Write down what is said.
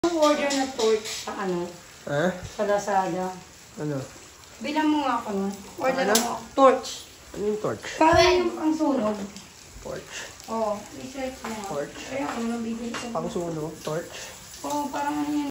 Order na torch sa ano? Sa Lazada. Ano? Bilang mo nga ako nun. Order mo. Torch. Ano yung torch? Para yung pang sunog. Torch. Oo. Research mo. Torch. Kaya ako nabibili ko. Pang sunog? Torch? Oo, parang ano yan.